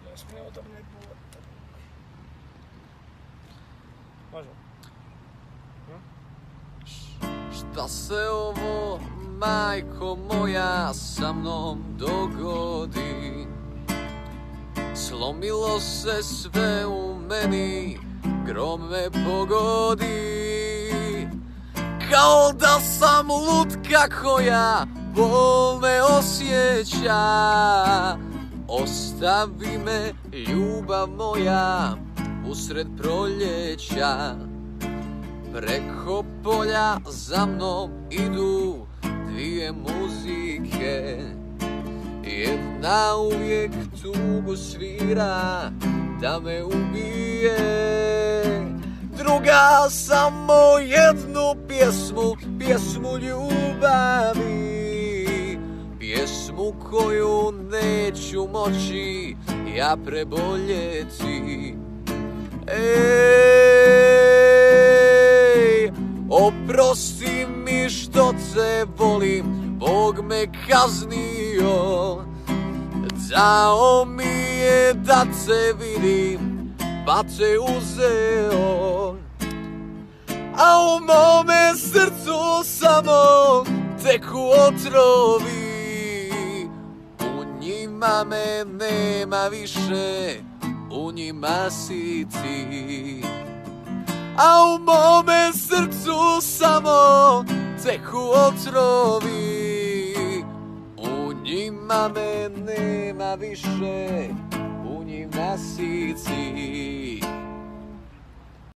ne smije odavljati bota. Može. Šta se ovo, majko moja, sa mnom dogodi? Slomilo se sve u meni, grom me pogodi. Kao da sam lutka koja bol me osjeća. Ostavi me, ljubav moja, usred proljeća. Preko polja za mnom idu dvije muzike. Jedna uvijek tugu svira da me ubije. Druga samo jednu pjesmu ljubavi. Pjesmu koju neću moći ja preboljeti. Ej, oprosti mi što te volim, Bog me kaznio. Dao mi je da te vidim, pa te uzeo. A u mome srcu samo teku otrovi. U njima me nema više, u njima si ti. A u mome srcu samo teku otrovi. U njima me nema više, u njima si ti.